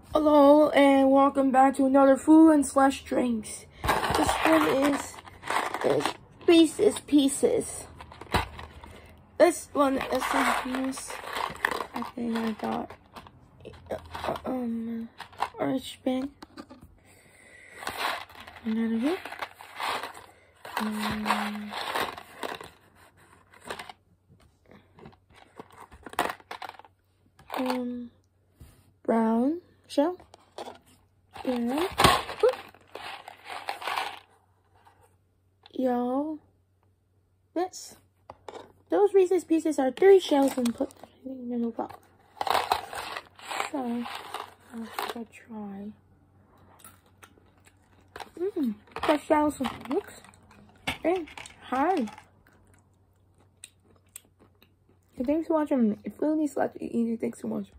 Hello and welcome back to another food and slash drinks. This one is Reese's Pieces. This one is this. I think I got orange pen. Another bit. Brown shell. Yeah. Y'all, those Reese's Pieces are 3 shells and put them in the box. So, I'll try. The shells looks hard. Thanks for watching. If you really like to eat, thanks for watching.